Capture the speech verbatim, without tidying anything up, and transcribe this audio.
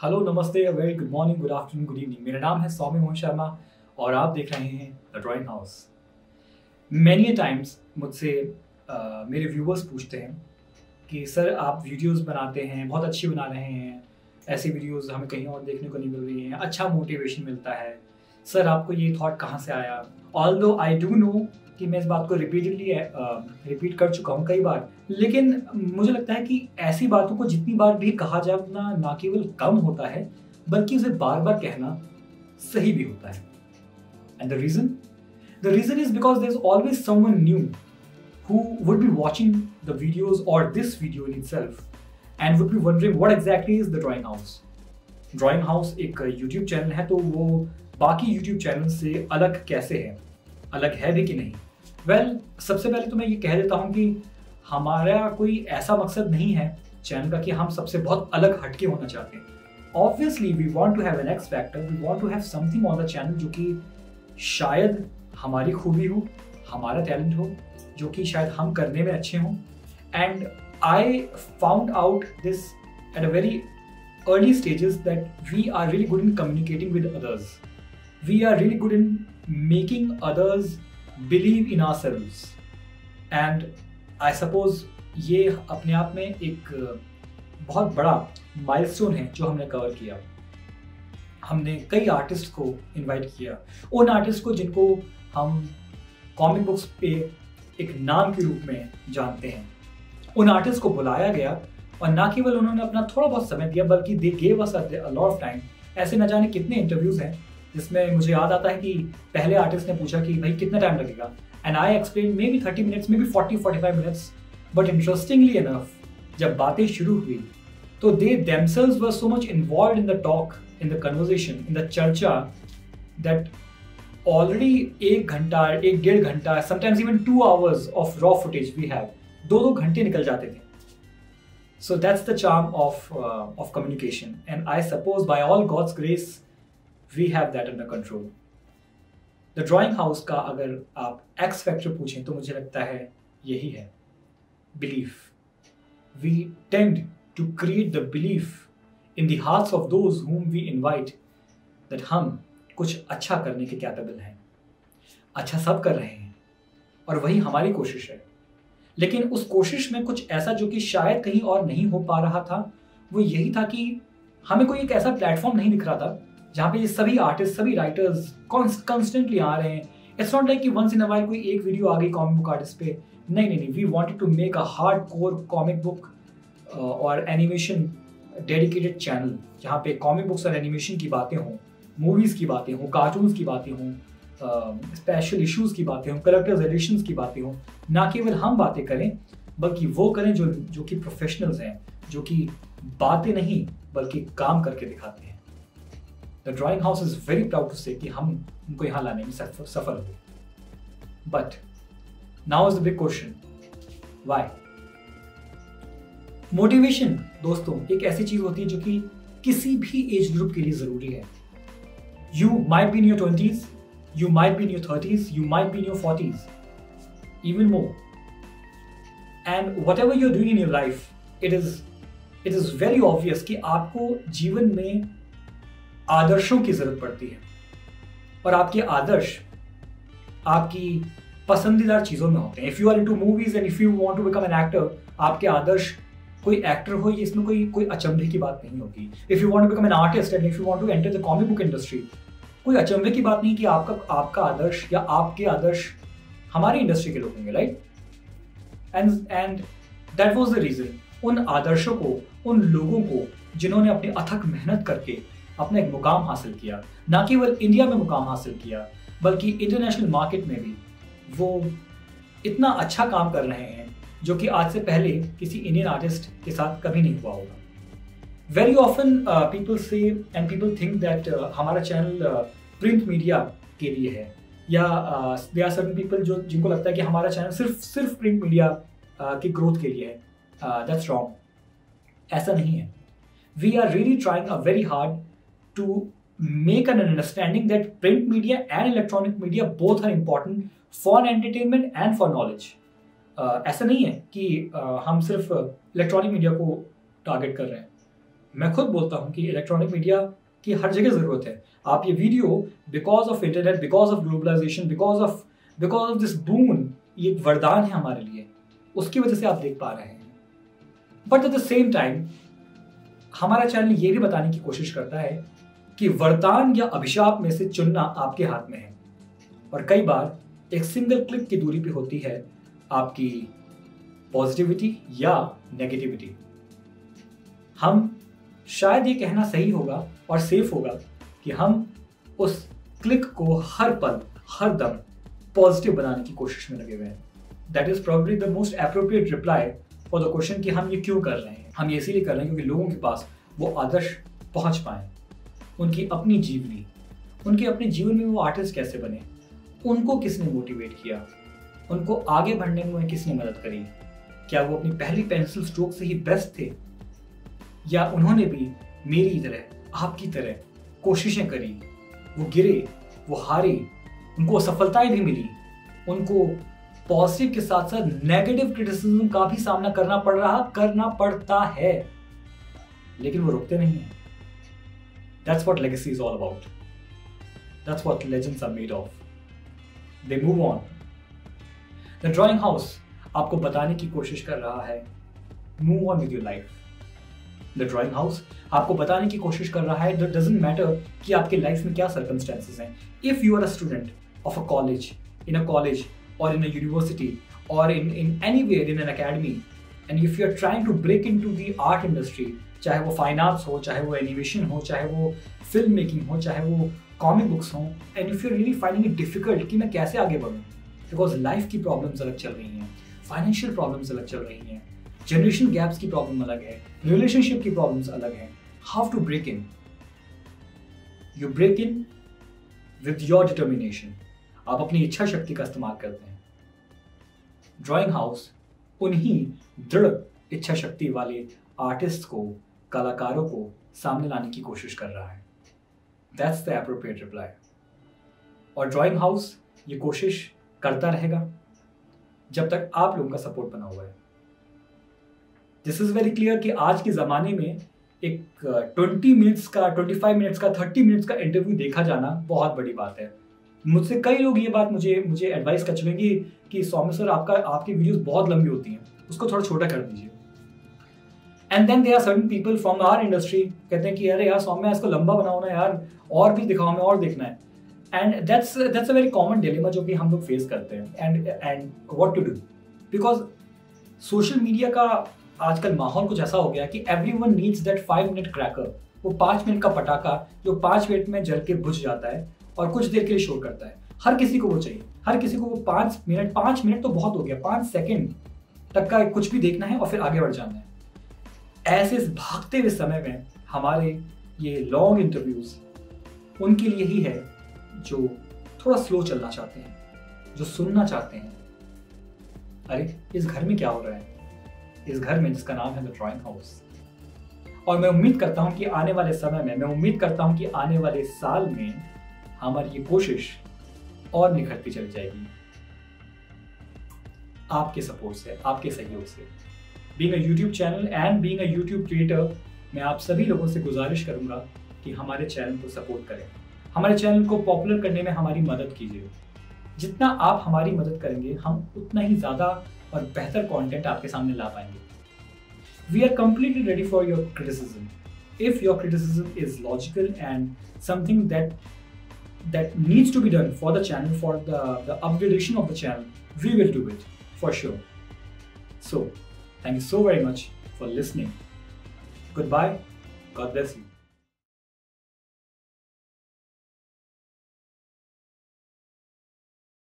Hello, नमस्ते, very good morning, good afternoon, good evening. मेरा नाम है सौम्य मोहन शर्मा और आप देख रहे हैं the drawing house. Many times मुझसे uh, मेरे व्यूवर्स पूछते हैं कि सर आप वीडियोस बनाते हैं, बहुत अच्छी बना रहे हैं, ऐसी वीडियोस हमें कहीं और देखने को नहीं मिल रही हैं, अच्छा मोटिवेशन मिलता है, सर आपको ये थॉट कहाँ से आया। ऑल्दो आई डू नो कि मैं इस बात को रिपीटेडली रिपीट कर चुका हूँ कई बार, लेकिन मुझे लगता है कि ऐसी बातों को जितनी बार भी कहा जाए उतना ना केवल कम होता है बल्कि उसे बार बार कहना सही भी होता है। And the reason the reason is because there is always someone new who would be watching the videos or this video in itself and would be wondering what exactly is the Drawing House. Drawing House एक YouTube channel है, तो वो बाकी YouTube channel से अलग कैसे है, अलग है भी कि नहीं? वेल well, सबसे पहले तो मैं ये कह देता हूँ कि हमारा कोई ऐसा मकसद नहीं है चैनल का कि हम सबसे बहुत अलग हटके होना चाहते हैं। Obviously we want to have an X factor, we want to have something on the channel जो कि शायद हमारी खूबी हो, हमारा टैलेंट हो, जो कि शायद हम करने में अच्छे हों। And I found out this at a very early stages that we are really good in communicating with others, we are really good in making others believe in ourselves. And I suppose ये अपने आप में एक बहुत बड़ा milestone है जो हमने कवर किया। हमने कई आर्टिस्ट को इनवाइट किया, उन आर्टिस्ट को जिनको हम कॉमिक बुक्स पे एक नाम के रूप में जानते हैं। उन आर्टिस्ट को बुलाया गया और ना केवल उन्होंने अपना थोड़ा बहुत समय दिया बल्कि they gave us a lot of time. ऐसे न जाने कितने इंटरव्यूज हैं जिसमें मुझे याद आता है कि पहले आर्टिस्ट ने पूछा कि भाई कितना टाइम लगेगा, and I explain maybe thirty minutes, maybe forty forty five minutes. But interestingly enough जब बातें शुरू हुई तो they themselves were so much involved in the talk, in the conversation, in the चर्चा that already एक घंटा, एक डेढ़ घंटा, sometimes even two hours of raw footage we have, दो दो घंटे निकल जाते थे। So that's the charm of of communication, and I suppose by all God's grace we have that under control. The drawing house का अगर आप x factor पूछें तो मुझे लगता है यही है, belief. We tend to create the belief in the hearts of those whom we invite that हम कुछ अच्छा करने के कैपेबल हैं। अच्छा सब कर रहे हैं और वही हमारी कोशिश है, लेकिन उस कोशिश में कुछ ऐसा जो कि शायद कहीं और नहीं हो पा रहा था, वो यही था कि हमें कोई एक ऐसा प्लेटफॉर्म नहीं दिख रहा था जहाँ पे ये सभी आर्टिस्ट, सभी राइटर्स कॉन्स्टेंटली आ रहे हैं। इट्स नॉट लाइक कि वंस इन अ वाइल कोई एक वीडियो आ गई कॉमिक बुक आर्टिस्ट पे, नहीं नहीं नहीं we wanted to make a hard core comic book और एनिमेशन डेडिकेटेड चैनल जहाँ पे कॉमिक बुक्स और एनिमेशन की बातें हों, मूवीज़ की बातें हों, कार्टून्स की बातें हों, स्पेशल इश्यूज़ की बातें हों, कलेक्टर्स एडिशंस की बातें हों। ना केवल हम बातें करें बल्कि वो करें जो जो कि प्रोफेशनल्स हैं, जो कि बातें नहीं बल्कि काम करके दिखाते हैं। The drawing house is very proud to say कि हम उनको यहाँ लाने में सफल हुए। But now is the big question, why? Motivation दोस्तों एक ऐसी चीज़ होती है जो कि किसी भी एज ग्रुप के लिए ज़रूरी है। You might be in your twenties, you might be in your thirties, you might be in your forties, even more. And whatever you're doing in your life, it is it is very obvious कि आपको जीवन में आदर्शों की जरूरत पड़ती है, और आपके आदर्श आपकी पसंदीदा चीजों में होते हैं। If you are into movies and if you want to become an actor, आपके आदर्श कोई एक्टर हो, ये इसमें कोई कोई अचंभे की बात नहीं होगी। If you want to become an artist and if you want to enter the comic book industry, कोई अचंभे की बात नहीं कि आपका आपका आदर्श या आपके आदर्श हमारी इंडस्ट्री के लोग होंगे, right? And and that was the reason. उन आदर्शों को, उन लोगों को जिन्होंने अपनी अथक मेहनत करके अपना एक मुकाम हासिल किया, ना केवल इंडिया में मुकाम हासिल किया बल्कि इंटरनेशनल मार्केट में भी वो इतना अच्छा काम कर रहे हैं जो कि आज से पहले किसी इंडियन आर्टिस्ट के साथ कभी नहीं हुआ होगा। Very often people say and people think that हमारा चैनल प्रिंट मीडिया के लिए है, या दे आर सर्टेन पीपल जो जिनको लगता है कि हमारा चैनल सिर्फ सिर्फ प्रिंट मीडिया uh, की ग्रोथ के लिए है। That's wrong. ऐसा नहीं है। We are really trying a very hard to make an understanding that print media and electronic media both are important for entertainment and for knowledge. Uh, ऐसा नहीं है कि uh, हम सिर्फ इलेक्ट्रॉनिक मीडिया को टारगेट कर रहे हैं। मैं खुद बोलता हूँ कि इलेक्ट्रॉनिक मीडिया की हर जगह ज़रूरत है। आप ये video because of internet, because of globalization, because of because of this boon, ये एक वरदान है हमारे लिए, उसकी वजह से आप देख पा रहे हैं। But at the same time हमारा चैनल ये भी बताने की कोशिश करता है कि वरदान या अभिशाप में से चुनना आपके हाथ में है, और कई बार एक सिंगल क्लिक की दूरी पे होती है आपकी पॉजिटिविटी या नेगेटिविटी। हम शायद ये कहना सही होगा और सेफ होगा कि हम उस क्लिक को हर पल हर दम पॉजिटिव बनाने की कोशिश में लगे हुए हैं। That is probably the most appropriate reply for the question कि हम ये क्यों कर रहे हैं। हम ये इसीलिए कर रहे हैं क्योंकि लोगों के पास वो आदर्श पहुंच पाए, उनकी अपनी जीवनी, उनके अपने जीवन में वो आर्टिस्ट कैसे बने, उनको किसने मोटिवेट किया, उनको आगे बढ़ने में किसने मदद करी, क्या वो अपनी पहली पेंसिल स्ट्रोक से ही बेस्ट थे, या उन्होंने भी मेरी तरह आपकी तरह कोशिशें करी, वो गिरे, वो हारे, उनको सफलताएं भी मिली, उनको पॉजिटिव के साथ साथ नेगेटिव क्रिटिसिज्म का भी सामना करना पड़ रहा करना पड़ता है, लेकिन वो रुकते नहीं हैं। That's what legacy is all about. That's what legends are made of. They move on. The Drawing House आपको बताने की कोशिश कर रहा है move on with your life. The Drawing House आपको बताने की कोशिश कर रहा है that doesn't matter कि आपके लाइफ में क्या circumstances हैं. If you are a student of a college, in a college or in a university or in in anywhere in an academy, and if you are trying to break into the art industry, चाहे वो fine arts हो, चाहे वो animation हो, चाहे वो film making हो, चाहे वो कॉमिक बुक्स हो, and if you really finding it difficult कि मैं कैसे आगे बढ़ूँ, बिकॉज लाइफ की प्रॉब्लम्स अलग चल रही हैं, फाइनेंशियल प्रॉब्लम्स अलग चल रही हैं, जनरेशन गैप्स की प्रॉब्लम अलग है, रिलेशनशिप की प्रॉब्लम्स अलग हैं, how to break in? You break in with your determination. आप अपनी इच्छा शक्ति का इस्तेमाल करते हैं। ड्राइंग हाउस उन्हीं दृढ़ इच्छा शक्ति वाले आर्टिस्ट को, कलाकारों को सामने लाने की कोशिश कर रहा है। That's the appropriate reply. और ड्राइंग हाउस ये कोशिश करता रहेगा जब तक आप लोगों का सपोर्ट बना हुआ है। दिस इज वेरी क्लियर कि आज के ज़माने में एक ट्वेंटी मिनट्स का, ट्वेंटी फाइव मिनट्स का, थर्टी मिनट्स का इंटरव्यू देखा जाना बहुत बड़ी बात है। मुझसे कई लोग ये बात मुझे मुझे एडवाइस कर चुके कि कि सौम्य सर आपका आपकी वीडियोस बहुत लंबी होती हैं, उसको थोड़ा छोटा कर दीजिए। And then there are certain people from our industry कहते हैं कि अरे यार सौम्य इसको लंबा बनाओ ना यार, और भी दिखाओ, हमें और देखना है। And that's that's a very common dilemma जो कि हम लोग फेस करते हैं। And and what to do, because social media का आजकल माहौल कुछ ऐसा हो गया कि everyone needs that five minute cracker, वो पाँच मिनट का पटाखा जो पाँच मिनट में जल के बुझ जाता है और कुछ देर के लिए शोर करता है। हर किसी को वो चाहिए, हर किसी को वो पाँच मिनट पाँच मिनट तो बहुत हो गया, पाँच सेकेंड तक का कुछ भी देखना है और फिर आगे बढ़ जाना है। ऐसे भागते हुए समय में हमारे ये लॉन्ग इंटरव्यूज उनके लिए ही है जो थोड़ा स्लो चलना चाहते हैं, जो सुनना चाहते हैं अरे इस घर में क्या हो रहा है, इस घर में जिसका नाम है द ड्राइंग हाउस। और मैं उम्मीद करता हूं कि आने वाले समय में मैं उम्मीद करता हूं कि आने वाले साल में हमारी ये कोशिश और निखरती चली जाएगी आपके सपोर्ट से, आपके सहयोग से। Being a YouTube channel and being a YouTube creator, मैं आप सभी लोगों से गुजारिश करूंगा कि हमारे चैनल को सपोर्ट करें, हमारे चैनल को पॉपुलर करने में हमारी मदद कीजिए। जितना आप हमारी मदद करेंगे हम उतना ही ज़्यादा और बेहतर कंटेंट आपके सामने ला पाएंगे। We are completely ready for your criticism. If your criticism is logical and something that that needs to be done for the channel, for the the upgradation of the channel, we will do it for sure. So, thank you so very much for listening. Goodbye. God bless you.